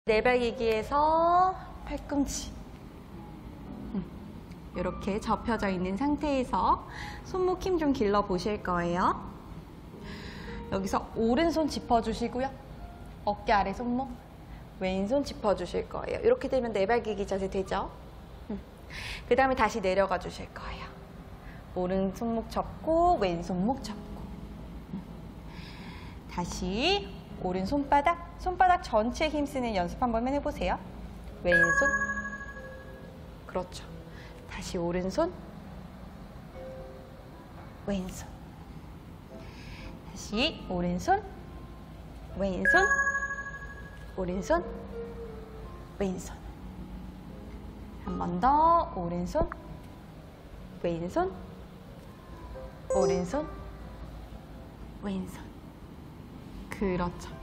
내발기기에서 팔꿈치. 이렇게 접혀져 있는 상태에서 손목 힘 좀 길러 보실 거예요. 여기서 오른손 짚어주시고요. 어깨 아래 손목, 왼손 짚어주실 거예요. 이렇게 되면 내발기기 자세 되죠? 그 다음에 다시 내려가 주실 거예요. 오른 손목 접고 왼손목 접고. 다시 오른 손바닥 전체에 힘쓰는 연습 한번 해보세요. 왼손, 그렇죠. 다시 오른손, 왼손. 다시 오른손, 왼손, 오른손, 왼손. 한 번 더 오른손, 왼손, 오른손, 왼손. 그렇죠.